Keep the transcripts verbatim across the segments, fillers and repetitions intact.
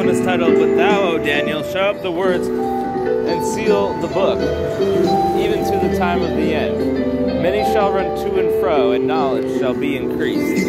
one is titled, "But thou, O Daniel, shut up the words and seal the book, even to the time of the end. Many shall run to and fro, and knowledge shall be increased."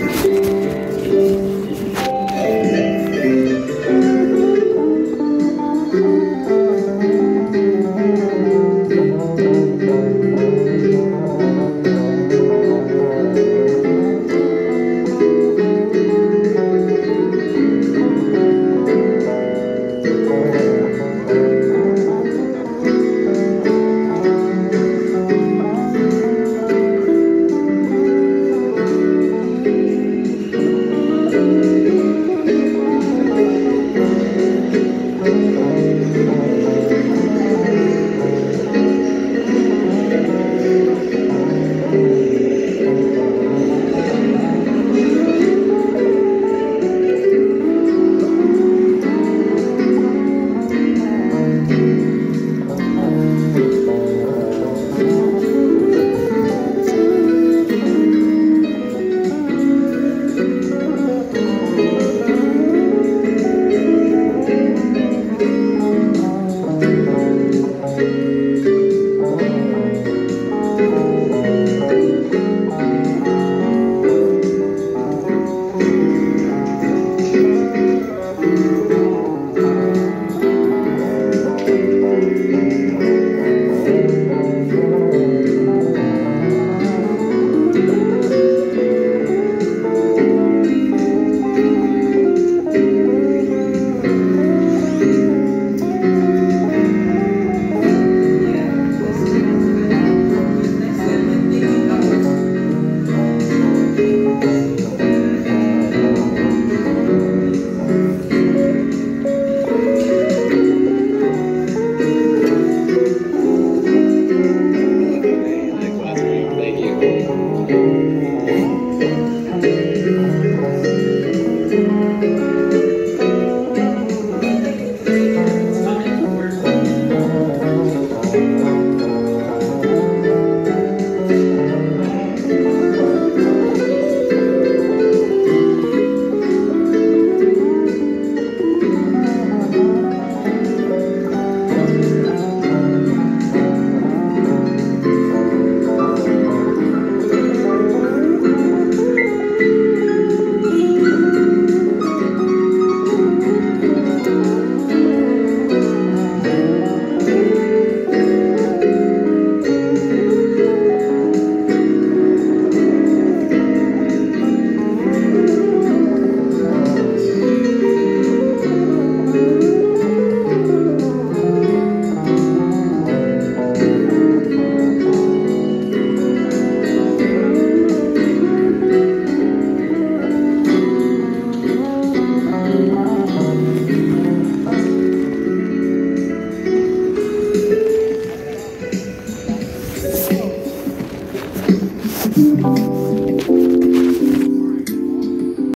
Thank you.